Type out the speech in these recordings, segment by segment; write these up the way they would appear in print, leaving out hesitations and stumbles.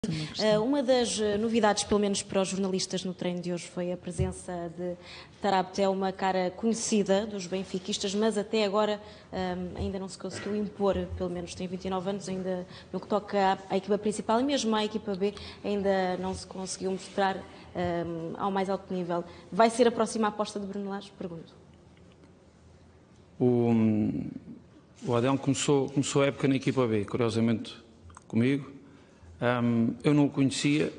Uma das novidades, pelo menos para os jornalistas no treino de hoje, foi a presença de Tarapte, é uma cara conhecida dos benfiquistas, mas até agora ainda não se conseguiu impor, pelo menos tem 29 anos, ainda no que toca à equipa principal e mesmo à equipa B, ainda não se conseguiu mostrar ao mais alto nível. Vai ser a próxima aposta de Bruno Lage? Pergunto. O Adel começou a época na equipa B, curiosamente comigo. Eu não o conhecia,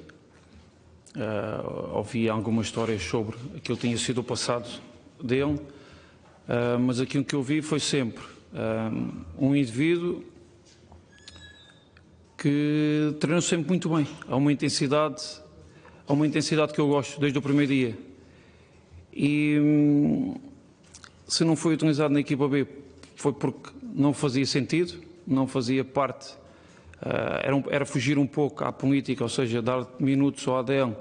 ouvi algumas histórias sobre aquilo que tinha sido o passado dele, mas aquilo que eu vi foi sempre um indivíduo que treinou sempre muito bem, a uma intensidade que eu gosto desde o primeiro dia. E se não foi utilizado na equipa B foi porque não fazia sentido, não fazia parte. Era fugir um pouco à política, ou seja, dar minutos ao Adel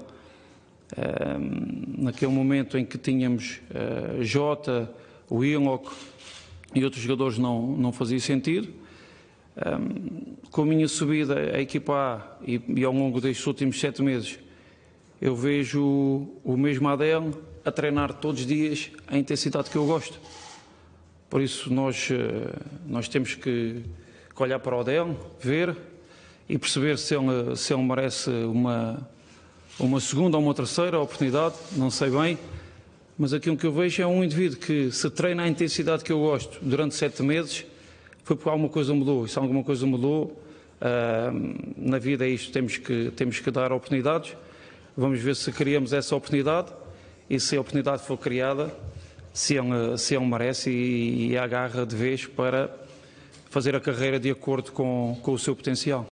naquele momento em que tínhamos Jota, o Willock e outros jogadores, não fazia sentido. Com a minha subida à equipa A e ao longo destes últimos 7 meses, eu vejo o mesmo Adel a treinar todos os dias a intensidade que eu gosto. Por isso nós temos que olhar para o Adel, ver e perceber se ele merece uma segunda ou uma terceira oportunidade, não sei bem, mas aquilo que eu vejo é um indivíduo que se treina à intensidade que eu gosto durante 7 meses, foi porque alguma coisa mudou, e se alguma coisa mudou, na vida é isto, temos que dar oportunidades, vamos ver se criamos essa oportunidade, e se a oportunidade for criada, se ele merece e agarra de vez para fazer a carreira de acordo com o seu potencial.